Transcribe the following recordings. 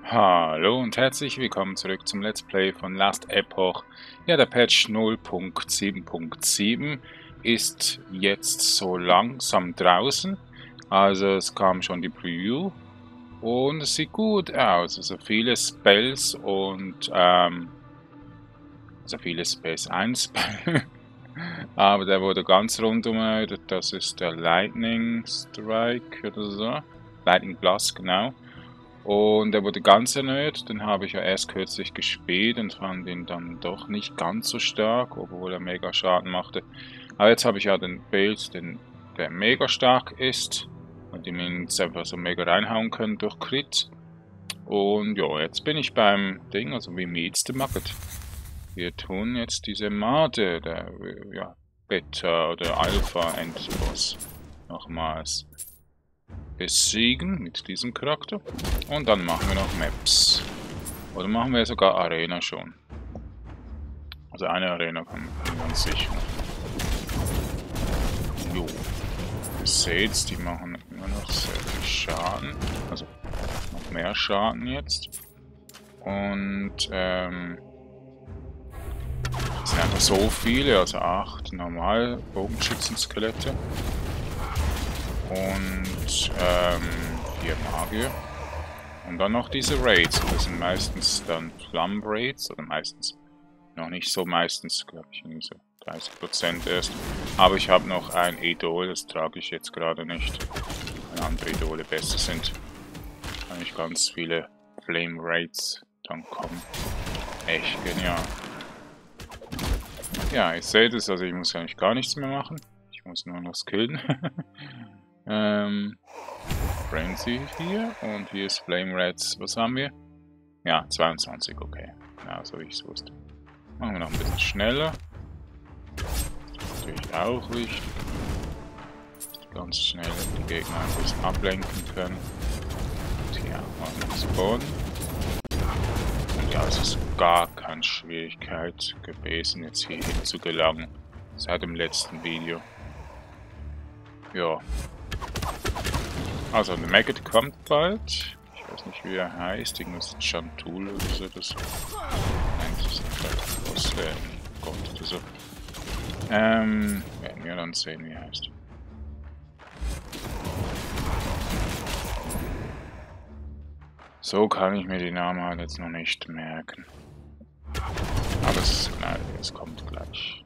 Hallo und herzlich willkommen zurück zum Let's Play von Last Epoch. Ja, der Patch 0.7.7 ist jetzt so langsam draußen. Also es kam schon die Preview und es sieht gut aus. Also viele Spells und also viele Spells, ein Spell. Aber der wurde ganz rundum erweitert. Das ist der Lightning Strike oder so. Lightning Blast, genau. Und er wurde ganz erneuert, den habe ich ja erst kürzlich gespielt und fand ihn dann doch nicht ganz so stark, obwohl er mega Schaden machte. Aber jetzt habe ich ja den Build, der mega stark ist und den wir jetzt einfach so mega reinhauen können durch Crit. Und ja, jetzt bin ich beim Ding, also wie meets the Market. Wir tun jetzt diese Mate, der ja, Beta oder Alpha Endboss nochmals besiegen mit diesem Charakter. Und dann machen wir noch Maps. Oder machen wir sogar Arena schon. Also eine Arena kann man ganz sicher. Jo. Ihr seht, die machen immer noch sehr viel Schaden. Also noch mehr Schaden jetzt. Und es sind einfach so viele, also 8 normal Bogenschützen-Skelette. Und 4 Magier. Und dann noch diese Raids. Das sind meistens dann Flum Raids. Oder meistens. Noch nicht so meistens, glaube ich, irgendwie so 30% erst. Aber ich habe noch ein Idol, das trage ich jetzt gerade nicht. Wenn andere Idole besser sind. Kann ich ganz viele Flame Raids dann kommen. Echt genial. Ja, ich sehe das, also ich muss eigentlich gar nichts mehr machen. Ich muss nur noch skillen. Frenzy hier und hier ist Flame Rats. Was haben wir? Ja, 22, okay. Ja, so wie ich es wusste. Machen wir noch ein bisschen schneller. Natürlich auch wichtig. Ganz schnell die Gegner ein bisschen ablenken können. Und hier mal spawnen. Und ja, es ist gar keine Schwierigkeit gewesen, jetzt hier hin zu gelangen. Seit dem letzten Video. Ja. Also, der Maggot kommt bald. Ich weiß nicht, wie er heißt. Irgendwas Chantul oder so. Nein, das ist ein Boss, Gott oder so. Werden wir dann sehen, wie er heißt. So kann ich mir die Namen halt jetzt noch nicht merken. Aber es kommt gleich.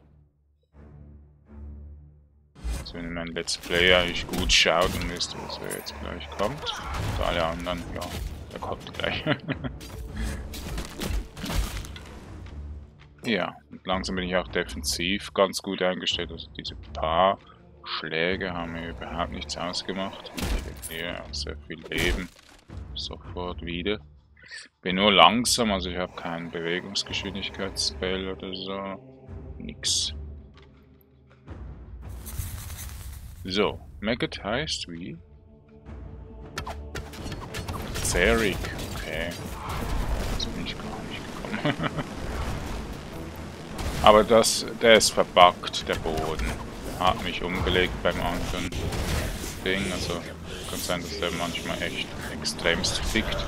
Also wenn mein Let's Player eigentlich gut schaut, dann wisst ihr, dass er jetzt gleich kommt. Und alle anderen, ja, der kommt gleich. Ja, und langsam bin ich auch defensiv ganz gut eingestellt. Also diese paar Schläge haben mir überhaupt nichts ausgemacht. Ich verliere auch sehr viel Leben sofort wieder. Bin nur langsam, also ich habe keinen Bewegungsgeschwindigkeitsspell oder so. Nix. So, Maggot heißt wie? Zerik, okay. Das bin ich gar nicht gekommen. Aber der ist verbuggt, der Boden. Der hat mich umgelegt beim anderen Ding, also kann sein, dass der manchmal echt extremst fickt.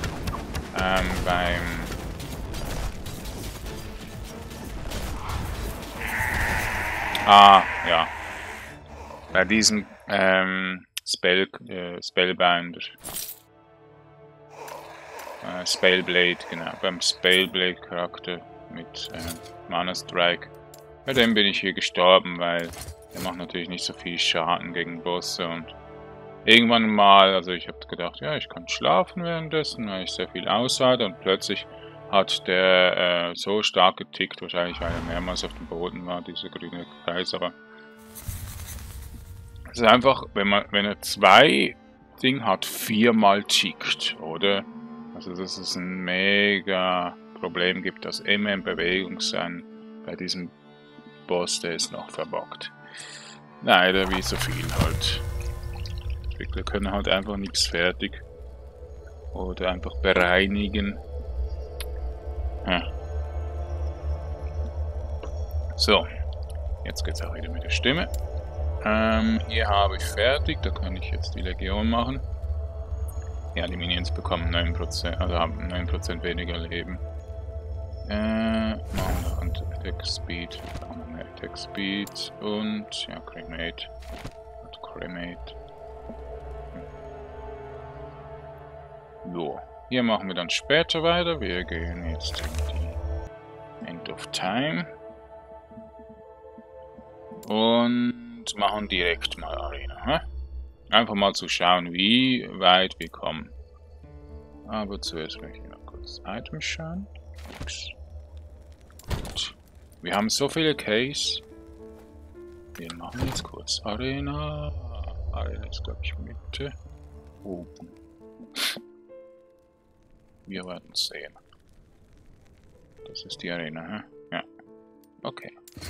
Ja. Bei diesem Spellbinder. Spellblade, genau. Beim Spellblade Charakter mit Mana Strike. Bei dem bin ich hier gestorben, weil er macht natürlich nicht so viel Schaden gegen Bosse und irgendwann mal, also ich habe gedacht, ja, ich kann schlafen währenddessen, weil ich sehr viel aushalte und plötzlich hat der so stark getickt, wahrscheinlich weil er mehrmals auf dem Boden war, dieser grüne Kreis, aber es ist einfach, wenn er 2 Ding hat, 4-mal tickt, oder? Also dass es ein mega Problem gibt, dass immer in Bewegung sein bei diesem Boss, der ist noch verbuggt. Leider wie so viel halt. Entwickler können halt einfach nichts fertig. Oder einfach bereinigen. Ja. So. Jetzt geht's auch wieder mit der Stimme. Hier habe ich fertig, da kann ich jetzt die Legion machen. Ja, die Minions bekommen 9%, also haben 9% weniger Leben. Machen wir Attack Speed. Machen wir Attack Speed und ja, Cremate. Cremate. So, hier machen wir dann später weiter. Wir gehen jetzt in die End of Time. Und machen direkt mal Arena. Hä? Einfach mal zu schauen, wie weit wir kommen. Aber zuerst möchte ich noch kurz Items schauen. Gut. Wir haben so viele Case. Wir machen jetzt kurz Arena. Arena ist, glaube ich, Mitte. Oben. Wir werden sehen. Das ist die Arena, hä? Ja. Okay.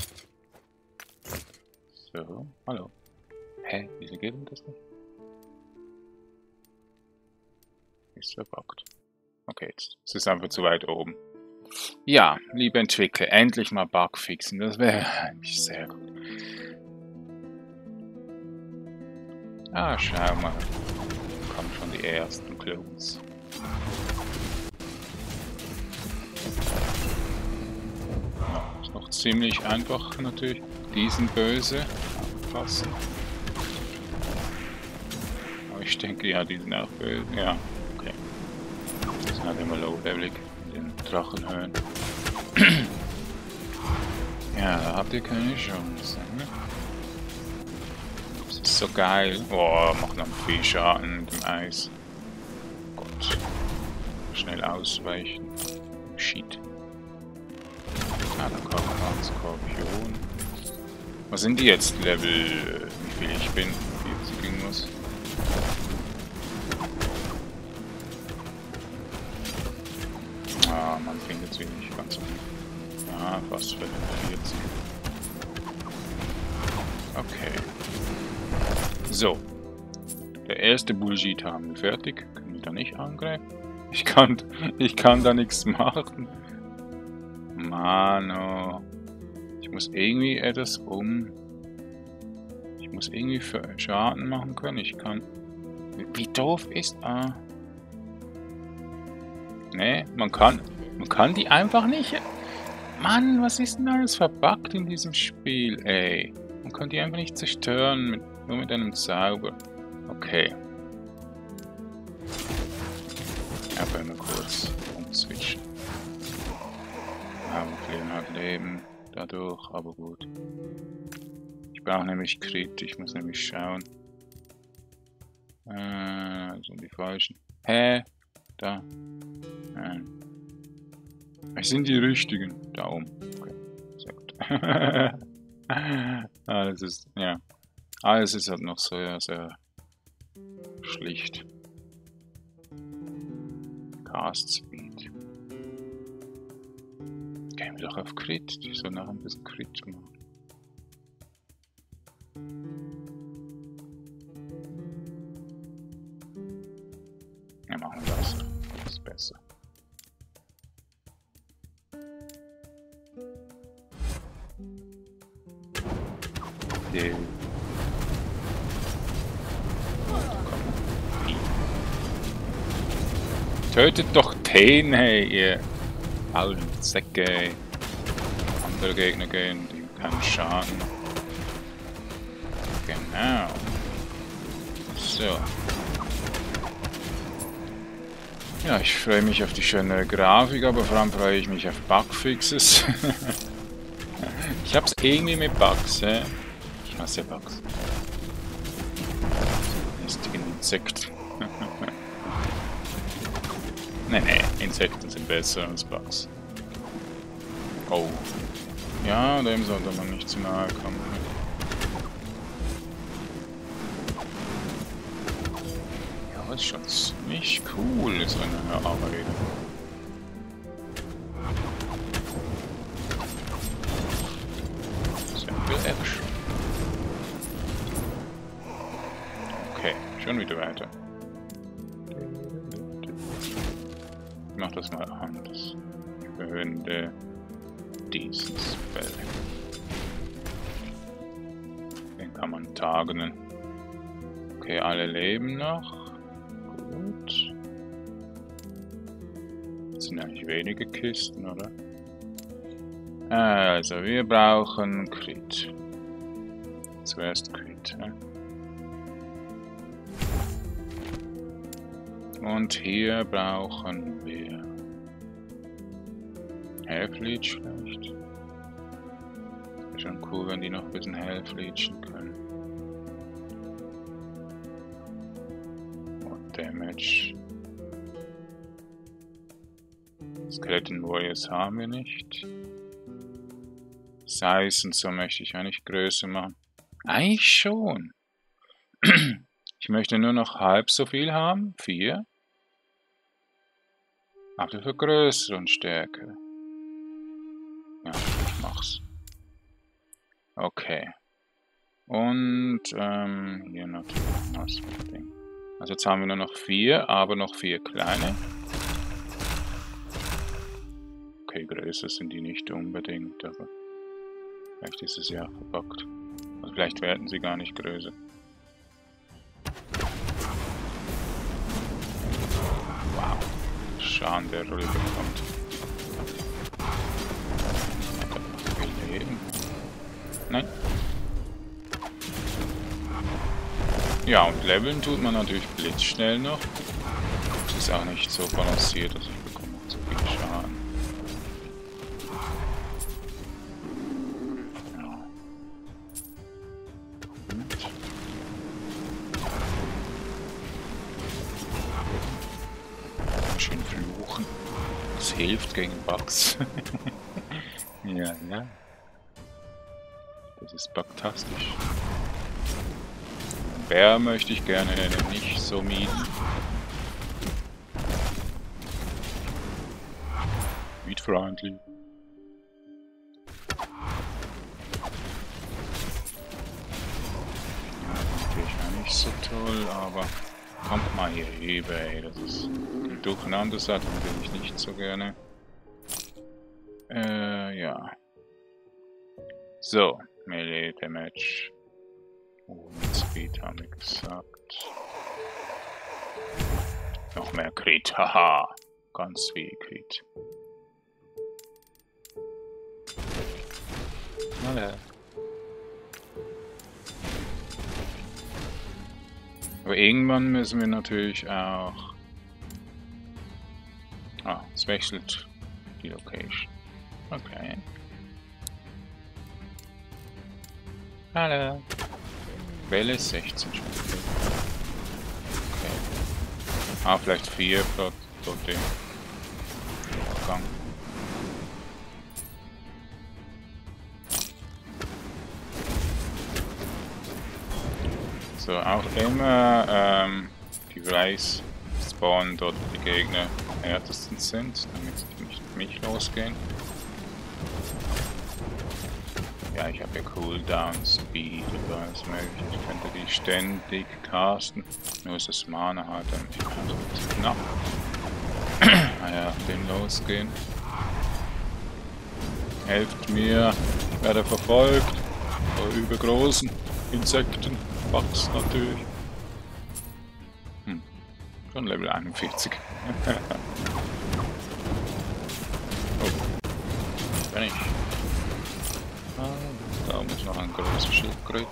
So, hallo. Hä? Wieso geht denn das nicht? Ist verbuggt. Okay, jetzt ist es einfach zu weit oben. Ja, liebe Entwickler, endlich mal Bug fixen. Das wäre eigentlich sehr gut. Ah, schau mal. Kommen schon die ersten Clones. Ja, ist noch ziemlich einfach natürlich. Die sind böse. Aufpassen. Aber ich denke, ja, die sind auch böse. Ja, okay. Die sind halt immer low-levelig in den Drachenhöhen. Ja, da habt ihr keine Chance. Ne? Das ist so geil. Boah, macht noch viel Schaden mit dem Eis. Gott. Schnell ausweichen. Shit. Ah, da kommt noch ein Skorpion. Was sind die jetzt? Level, wie viel ich bin? 40 irgendwas. Ah, man findet sie nicht ganz gut. Ah, fast Level 40. Okay. So. Der erste Bullshit haben wir fertig. Können wir da nicht angreifen? Ich kann da nichts machen. Mano. Ich muss irgendwie etwas Ich muss irgendwie für Schaden machen können. Ich kann... Wie doof ist... Ah. Nee, man kann die einfach nicht... Mann, was ist denn alles verbuggt in diesem Spiel, ey? Man kann die einfach nicht zerstören, nur mit einem Zauber. Okay. Aber mal kurz umswitchen. Ja, wir verlieren halt Leben dadurch, aber gut. Ich brauche nämlich Crit, ich muss nämlich schauen. Also die falschen. Hä? Da. Nein. Es sind die richtigen. Da oben. Okay. Sehr gut. Alles ist, ja. Alles ist halt noch so, ja, sehr schlicht. Cast Speed. Gehen wir doch auf Crit. Die soll noch ein bisschen Crit machen. Ja, machen wir das. Das ist besser. Yeah. Tötet doch den, hey, ihr faulen Säcke. Andere Gegner gehen, die keinen Schaden. Genau. So. Ja, ich freue mich auf die schöne Grafik, aber vor allem freue ich mich auf Bugfixes. Ich hab's irgendwie mit Bugs, hä? Ich hasse Bugs. Lästigen Insekten. Nee, Insekten sind besser als Bugs. Oh. Ja, dem sollte man nicht zu nahe kommen. Ja, das ist schon ziemlich cool, so eine Arbeit. Sehr Action. Okay, schon wieder weiter. Ich mach das mal anders. Ich verwende diesen Spell. Den kann man targeten. Okay, alle leben noch. Gut. Das sind eigentlich wenige Kisten, oder? Also, wir brauchen Crit. Zuerst Crit. Ja? Und hier brauchen wir Health Leech vielleicht. Wäre schon cool, wenn die noch ein bisschen Health leechen können. Und Damage. Skeleton Warriors haben wir nicht. Size und so möchte ich auch nicht größer machen. Eigentlich schon. Ich möchte nur noch halb so viel haben. 4. Aber für größer und stärker. Ja, ich mach's. Okay. Und hier natürlich noch das Ding. Also jetzt haben wir nur noch 4, aber noch 4 kleine. Okay, größer sind die nicht unbedingt, aber vielleicht ist es ja verbuggt. Also vielleicht werden sie gar nicht größer. Wow. Schaden, der rüberkommt. Hat er noch viel Leben? Nein. Ja, und leveln tut man natürlich blitzschnell noch. Das ist auch nicht so balanciert, also ich bekomme zu viel Schaden. Ja. Schön fluchen. Das hilft gegen Bugs. Ja, ja. Das ist bugtastisch. Bär möchte ich gerne nicht so mieten. Meat friendly. Ja, natürlich auch nicht so toll, aber kommt mal hier rüber, ey. Das ist ein durcheinander Sachen, will ich nicht so gerne. Ja. So, Melee Damage. Und Speed haben wir gesagt. Noch mehr Crit, haha. Ganz viel Crit. Alle. Aber irgendwann müssen wir natürlich auch... Ah, es wechselt die Location. Okay. Hallo. Welle 16 schon. Okay. Ah, vielleicht 4 pro Ding. Gang. So, auch immer die Rise spawnen dort, wo die Gegner am härtesten sind, damit sie nicht auf mich losgehen. Ja, ich habe ja Cooldown, Speed und alles mögliche. Ich könnte die ständig casten. Nur ist das Mana halt dann knapp. Naja, den losgehen. Helft mir, ich werde verfolgt. Von übergroßen Insekten. Bugs natürlich. Schon Level 41. Oh. Bin ich. Da muss noch ein großer Schildkröte.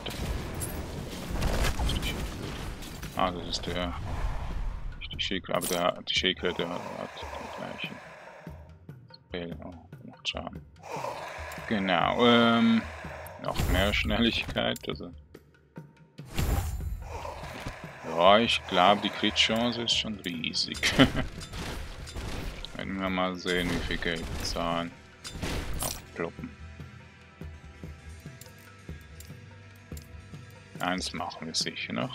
Ah, das ist der. Die Schildkröte, aber die Schildkröte hat den gleichen Spell. Oh, macht Schaden. Genau, noch mehr Schnelligkeit, also. Ja, ich glaube, die Crit-Chance ist schon riesig. Werden wir mal sehen, wie viel Geld wir zahlen. Aufploppen. Eins machen wir sicher noch.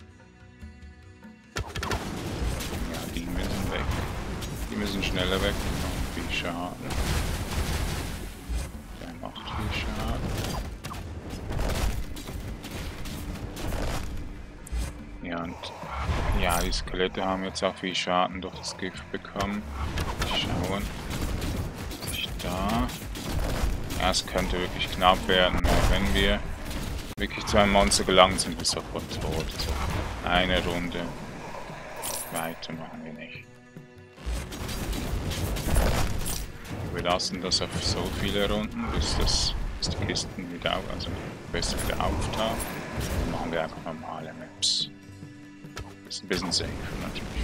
Ja, die müssen weg. Die müssen schneller weg. Viel Schaden. Der macht viel Schaden. Ja, und ja, die Skelette haben jetzt auch viel Schaden durch das Gift bekommen. Schauen. Sich da. Ja, es könnte wirklich knapp werden, wenn wir wirklich zu einem Monster gelangt sind, wir sofort tot. Eine Runde. Weiter machen wir nicht. lassen das auf so viele Runden, bis die Kisten wieder also besser wieder auftauchen. Dann machen wir einfach normale Maps. Ist ein bisschen safer natürlich.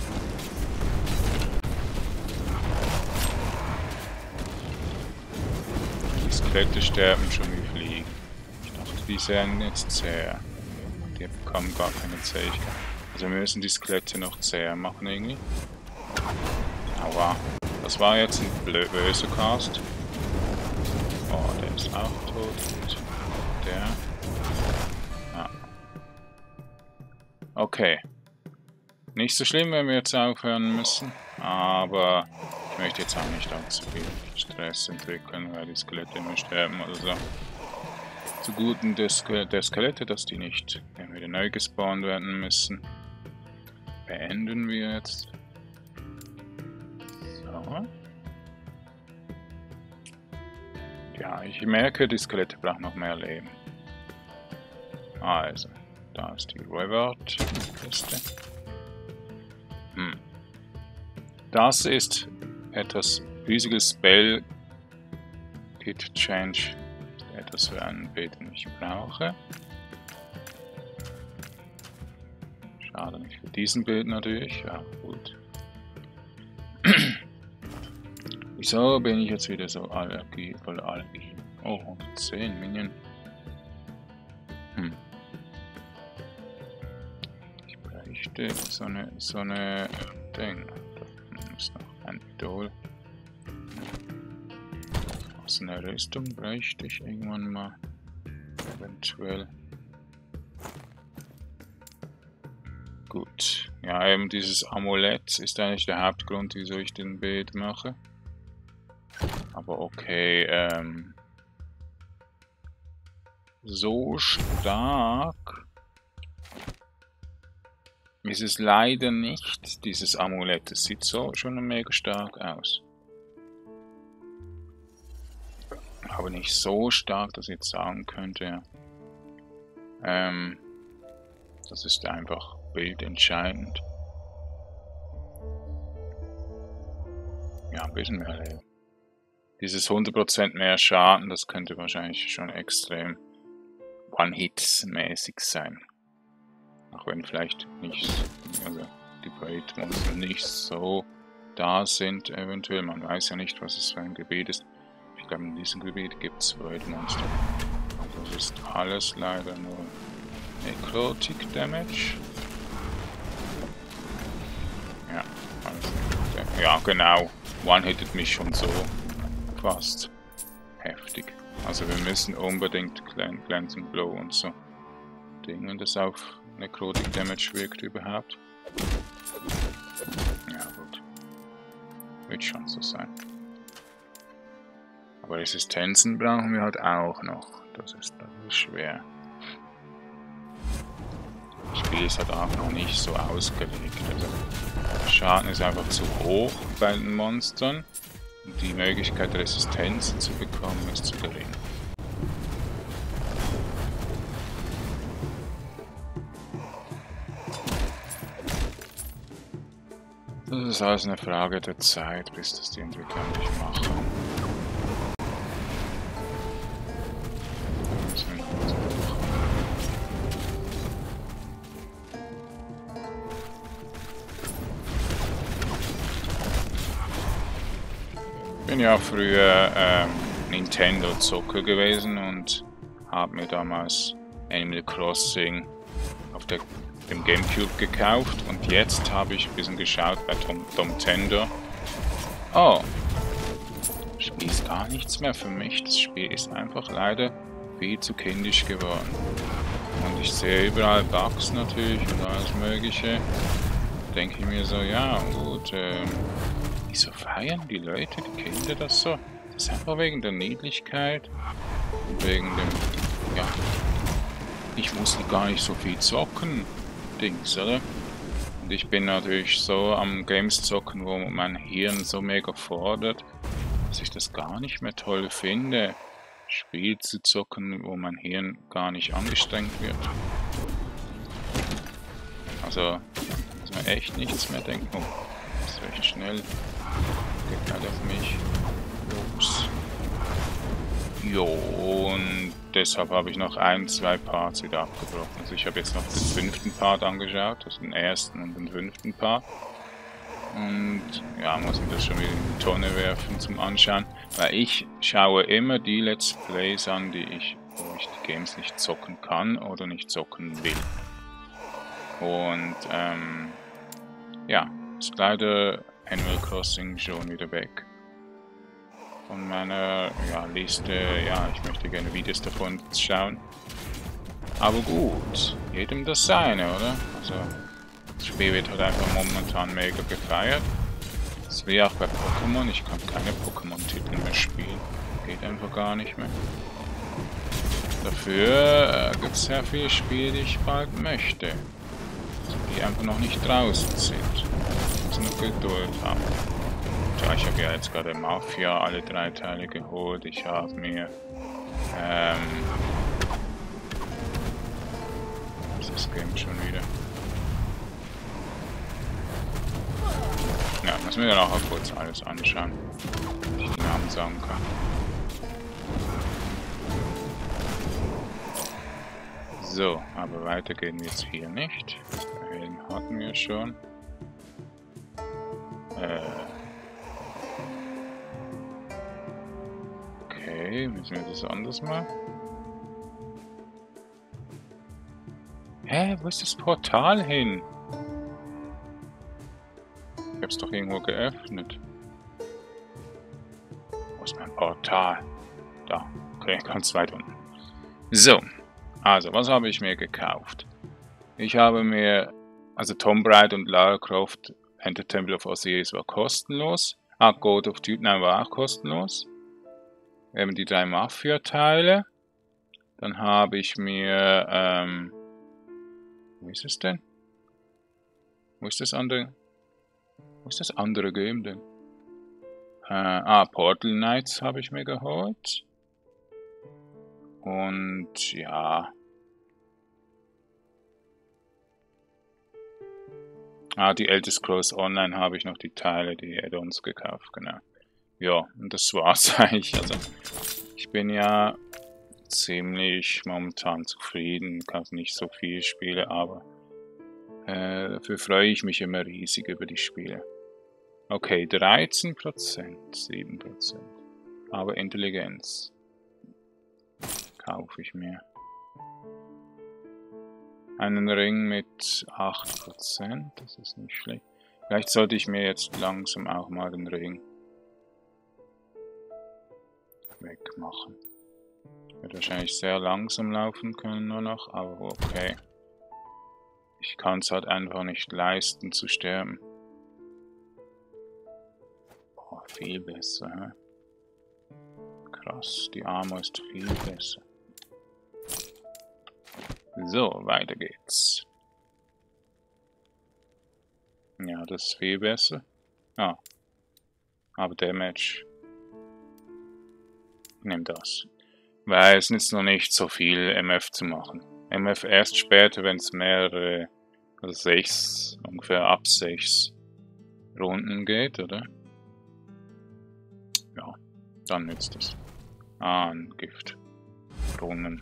Die Skelette sterben schon wie Fliegen. Ich dachte, die seien jetzt zäh. Die bekommen gar keine Zähigkeit. Also wir müssen die Skelette noch zäh machen irgendwie. Aua. Das war jetzt ein böser Cast. Oh, der ist auch tot. Und der. Ah. Okay. Nicht so schlimm, wenn wir jetzt aufhören müssen. Aber ich möchte jetzt auch nicht allzu viel Stress entwickeln, weil die Skelette immer sterben oder so. Zuguten der Skelette, dass die nicht wieder neu gespawnt werden müssen. Beenden wir jetzt. So. Ja, ich merke, die Skelette brauchen noch mehr Leben. Also, da ist die Reward-Kiste. Das ist etwas Physical Spell Kit Change. Etwas für einen Bild, den ich brauche. Schade nicht für diesen Bild natürlich. Ja, gut. Wieso bin ich jetzt wieder so voll Allergie? Oh, 110 Minion. Ich bräuchte so eine Ding. Da ist noch ein Idol. So eine Rüstung bräuchte ich irgendwann mal. Eventuell. Gut. Ja, eben dieses Amulett ist eigentlich der Hauptgrund, wieso ich den Bild mache. Aber okay, so stark ist es leider nicht, dieses Amulett. Es sieht so schon mega stark aus. Aber nicht so stark, dass ich jetzt sagen könnte, das ist einfach bildentscheidend. Ja, ein bisschen mehr Leben. Dieses 100% mehr Schaden, das könnte wahrscheinlich schon extrem One-Hit-mäßig sein. Auch wenn vielleicht nicht, also die Braid-Monster nicht so da sind, eventuell. Man weiß ja nicht, was es für ein Gebiet ist. Ich glaube, in diesem Gebiet gibt es Braid-Monster. Das ist alles leider nur Necrotic Damage. Ja, alles. Ja, genau. One-hittet mich schon so fast heftig. Also wir müssen unbedingt Cleansing Blow und so Dingen, das auf Necrotic Damage wirkt überhaupt. Ja gut. Wird schon so sein. Aber Resistenzen brauchen wir halt auch noch. Das ist schwer. Das Spiel ist halt auch noch nicht so ausgelegt. Also der Schaden ist einfach zu hoch bei den Monstern. Und die Möglichkeit, Resistenzen zu bekommen, ist zu gering. Das ist alles eine Frage der Zeit, bis das die Entwickler nicht machen. Ich bin ja früher Nintendo-Zocker gewesen und habe mir damals Animal Crossing auf dem Gamecube gekauft und jetzt habe ich ein bisschen geschaut bei Nintendo. Oh, das Spiel ist gar nichts mehr für mich. Das Spiel ist einfach leider viel zu kindisch geworden. Und ich sehe überall Bugs natürlich und alles Mögliche. Denke ich mir so, ja gut, wieso feiern die Leute, die Kinder das so? Das ist einfach wegen der Niedlichkeit und wegen dem, ja, ich muss gar nicht so viel zocken, Dings, oder? Und ich bin natürlich so am Games zocken, wo mein Hirn so mega fordert, dass ich das gar nicht mehr toll finde, Spiel zu zocken, wo mein Hirn gar nicht angestrengt wird. Also, muss man echt nichts mehr denken. Oh, das ist recht schnell. Geht halt auf mich los. Jo, und deshalb habe ich noch 2 Parts wieder abgebrochen. Also ich habe jetzt noch den 5. Part angeschaut, also den 1. und den 5. Part. Und ja, muss ich das schon wieder in die Tonne werfen zum Anschauen. Weil ich schaue immer die Let's Plays an, wo ich die Games nicht zocken kann oder nicht zocken will. Und ja, ist leider Animal Crossing schon wieder weg. Von meiner Liste, ja, ich möchte gerne Videos davon schauen. Aber gut, jedem das seine, oder? Also, das Spiel wird halt einfach momentan mega gefeiert. Das wäre auch bei Pokémon, ich kann keine Pokémon-Titel mehr spielen. Geht einfach gar nicht mehr. Dafür gibt es sehr viele Spiele, die ich bald möchte. Also, die einfach noch nicht draußen sind. Ich muss noch Geduld haben. Ja, ich habe ja jetzt gerade Mafia alle 3 Teile geholt. Ich habe mir was ist das Game schon wieder? Ja, müssen wir dann auch kurz alles anschauen, damit ich die Namen sagen kann. So, aber weiter gehen wir jetzt hier nicht. Den hatten wir schon. Okay, müssen wir das anders machen? Hä, wo ist das Portal hin? Ich hab's doch irgendwo geöffnet. Wo ist mein Portal? Da. Okay, ganz weit unten. So. Also, was habe ich mir gekauft? Ich habe mir, also Tomb Raider und Lara Croft Enter Temple of Osiris war kostenlos. God of Duty war auch kostenlos. Eben die 3 Mafia-Teile. Dann habe ich mir, wo ist es denn? Wo ist das andere Game denn? Portal Knights habe ich mir geholt. Und ja. Die Elder Scrolls Online habe ich noch die Teile, die Add-ons gekauft, genau. Ja, und das war's eigentlich. Also, ich bin ja ziemlich momentan zufrieden, kann nicht so viel spielen, aber dafür freue ich mich immer riesig über die Spiele. Okay, 13%, 7%. Aber Intelligenz kaufe ich mir. Einen Ring mit 8%, das ist nicht schlecht. Vielleicht sollte ich mir jetzt langsam auch mal den Ring wegmachen. Wird wahrscheinlich sehr langsam laufen können nur noch, aber okay. Ich kann es halt einfach nicht leisten zu sterben. Oh, viel besser, hä? Krass, die Armor ist viel besser. So, weiter geht's. Ja, das ist viel besser. Aber Damage. Ich nehme das. Weil es nützt noch nicht so viel MF zu machen. MF erst später, wenn es mehrere, also 6, ungefähr ab 6 Runden geht, oder? Ja, dann nützt es. Ein Gift. Brunnen.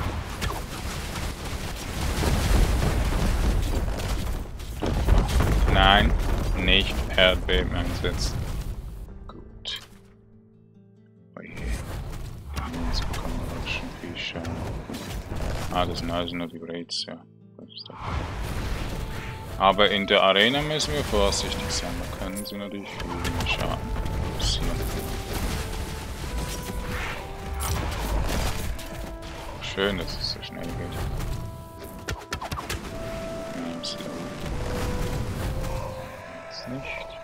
Nein, nicht Erdbeben einsetzen. Gut. Oh je. Jetzt bekommen wir schon viel Schaden. Das sind also nur die Raids, ja. Aber in der Arena müssen wir vorsichtig sein. Da können sie natürlich viel mehr Schaden passieren. Schön, dass es so schnell geht. Nicht.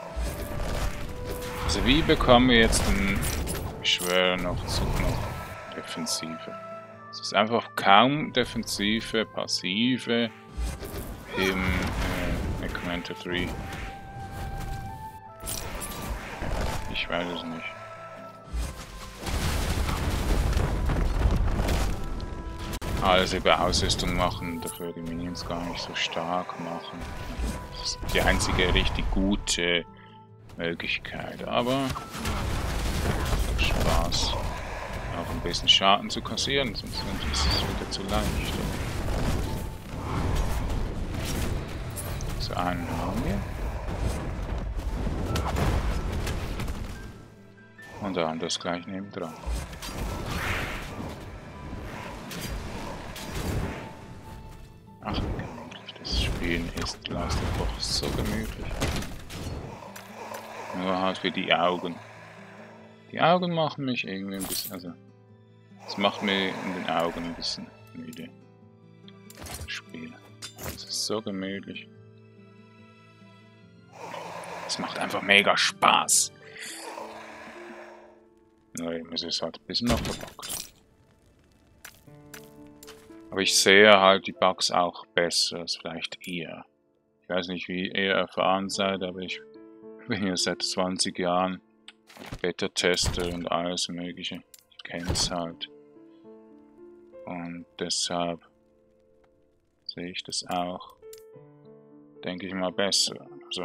Also wie bekommen wir jetzt den Beschwörer noch zu Defensive? Es ist einfach kaum Defensive, Passive im Necromancer 3. Ich weiß es nicht. Alles über Ausrüstung machen, dafür die Minions gar nicht so stark machen. Das ist die einzige richtig gute Möglichkeit, aber Spaß. Auch ein bisschen Schaden zu kassieren, sonst ist es wieder zu leicht. So, einen haben wir. Und der andere ist gleich nebendran. Ach, gemütlich. Das Spielen ist Last of Us so gemütlich. Nur halt für die Augen. Die Augen machen mich irgendwie ein bisschen, also es macht mir in den Augen ein bisschen müde. Das Spiel. Es ist so gemütlich. Es macht einfach mega Spaß. Nur eben ist es halt ein bisschen noch verbuggt. Aber ich sehe halt die Bugs auch besser als vielleicht ihr. Ich weiß nicht, wie ihr erfahren seid, aber ich bin ja seit 20 Jahren Beta-Tester und alles Mögliche. Ich kenne es halt. Und deshalb sehe ich das auch, denke ich mal, besser. Also,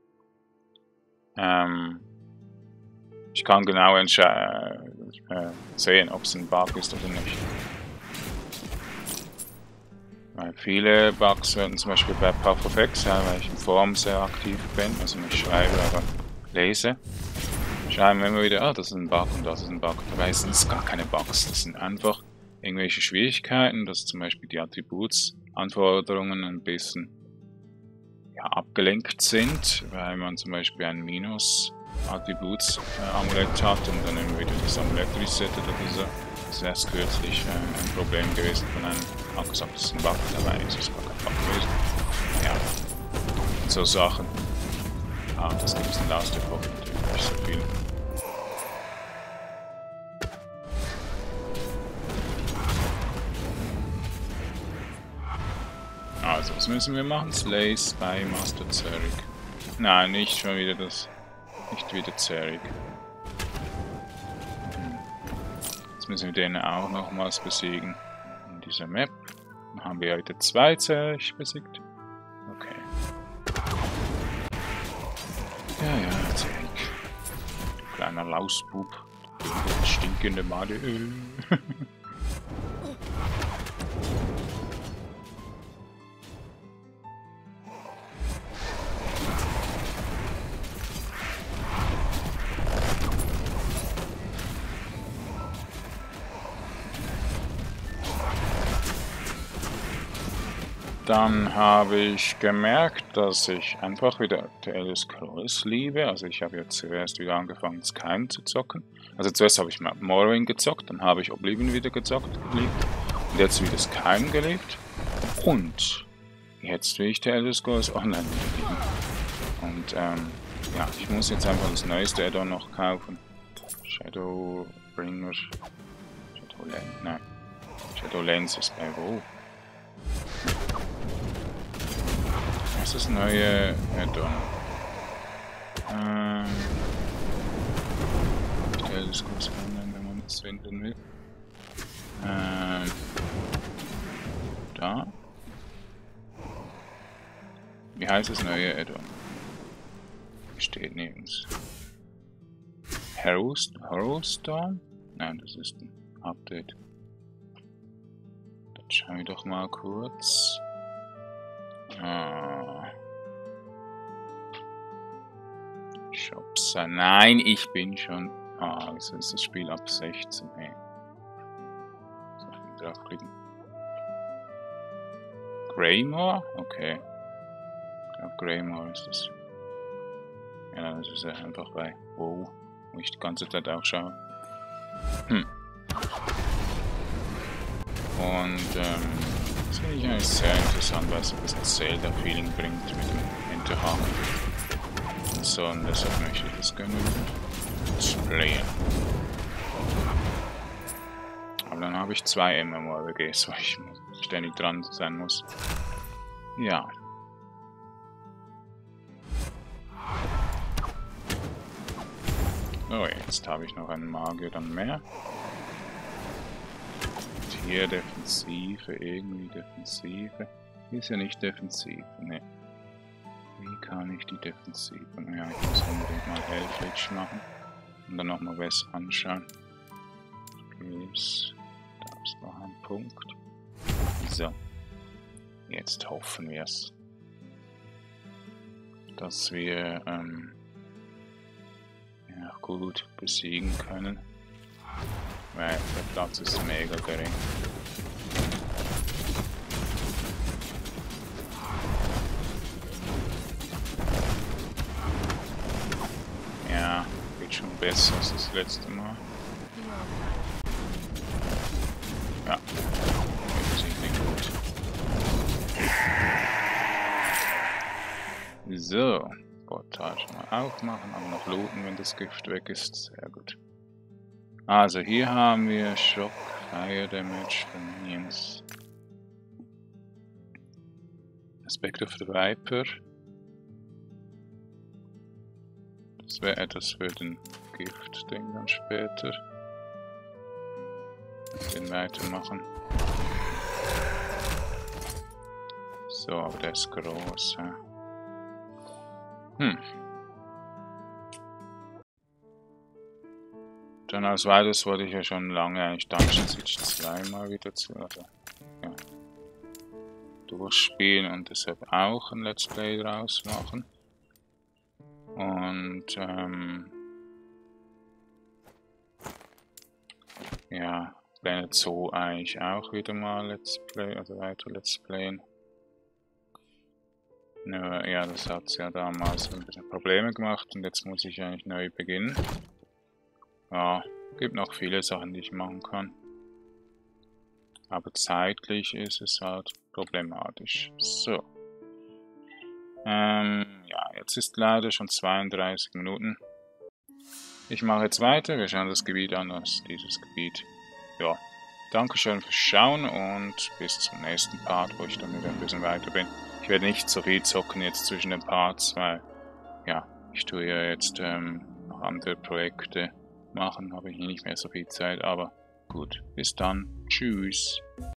ich kann genau sehen, ob es ein Bug ist oder nicht. Weil viele Bugs werden zum Beispiel bei Path of Exile, weil ich im Forum sehr aktiv bin, also nicht schreibe, aber lese, schreiben wir immer wieder, ah, das ist ein Bug und das ist ein Bug. Dabei sind es gar keine Bugs, das sind einfach irgendwelche Schwierigkeiten, dass zum Beispiel die Attributsanforderungen ein bisschen abgelenkt sind, weil man zum Beispiel ein Minus-Attributs-Amulett hat und dann immer wieder das Amulett resettet oder so. Das ist erst kürzlich ein Problem gewesen von einem, hat gesagt, das ist ein Bug, dabei ist es gar kein Bug gewesen. Ja, so Sachen. Ah, das gibt es in Last of Us natürlich nicht so viel. Also, was müssen wir machen? Slay Spy Master Zerric. Nein, nicht schon wieder das. Nicht wieder Zerric. Jetzt müssen wir den auch nochmals besiegen. In dieser Map. Dann haben wir heute 2 Zerric besiegt. Okay. Ja, Zerric. Kleiner Lausbub. Stinkende Madeöl. Dann habe ich gemerkt, dass ich einfach wieder The Elder Scrolls liebe. Also ich habe jetzt zuerst wieder angefangen, Skyrim zu zocken. Also zuerst habe ich Morrowind gezockt, dann habe ich Oblivion wieder gezockt, geliebt. Und jetzt wieder Skyrim geliebt. Und jetzt will ich The Elder Scrolls Online wieder lieben. Und ja, ich muss jetzt einfach das neueste Add-on noch kaufen. Shadowbringers. Shadowlands ist bei WoW. Das ist das neue Add-on. Der Diskurs online, wenn man das finden will. Da. Wie heißt das neue Add-on? Steht nirgends. Harrowstorm? Nein, das ist ein Update. Dann schauen wir doch mal kurz. Shops. Nein, ich bin schon. Wieso ist das Spiel ab 16? Hey. Soll ich draufklicken? Greymore? Okay. Ich glaube, Greymore ist das. Ja, das ist ja einfach bei WoW, wo ich die ganze Zeit auch schaue. Und das finde ich eigentlich sehr interessant, weil es ein bisschen Zelda-Feeling bringt mit dem Hinterhaken. Und so, und deshalb möchte ich das gerne displayen. Aber dann habe ich 2 MMORPGs, wo ich ständig dran sein muss. Ja. So, jetzt habe ich noch einen Magier dann mehr. Hier Defensive, irgendwie Defensive. Hier ist ja nicht Defensive, ne. Wie kann ich die Defensive? Ja, ich muss unbedingt mal Hellfletch machen. Und dann nochmal was anschauen. ist... Da ist noch ein Punkt. So. Jetzt hoffen wir es, dass wir ja, gut besiegen können. Weil der Platz ist mega gering. Ja, geht schon besser als das letzte Mal. Ja, geht ziemlich gut. So, Portal schon mal aufmachen, aber noch looten, wenn das Gift weg ist. Sehr gut. Also hier haben wir Shock, Fire Damage von Minions. Aspect of the Viper. Das wäre etwas für den Gift-Ding dann später. Den weitermachen. So, aber der ist groß. Ja. Dann als weiteres wollte ich ja schon lange eigentlich Dungeon Siege 2 mal wieder ja, durchspielen und deshalb auch ein Let's Play draus machen. Und ja, Planet Zoo eigentlich auch wieder mal Let's Play, also weiter Let's Playen. Nur, ja, das hat ja damals ein bisschen Probleme gemacht und jetzt muss ich eigentlich neu beginnen. Ja, gibt noch viele Sachen, die ich machen kann. Aber zeitlich ist es halt problematisch. So. Ja, jetzt ist leider schon 32 Minuten. Ich mache jetzt weiter, wir schauen das Gebiet an, das dieses Gebiet. Ja, Dankeschön fürs Schauen und bis zum nächsten Part, wo ich dann wieder ein bisschen weiter bin. Ich werde nicht so viel zocken jetzt zwischen den Parts, weil, ja, ich tue ja jetzt noch andere Projekte machen, habe ich nicht mehr so viel Zeit, aber gut, bis dann, tschüss.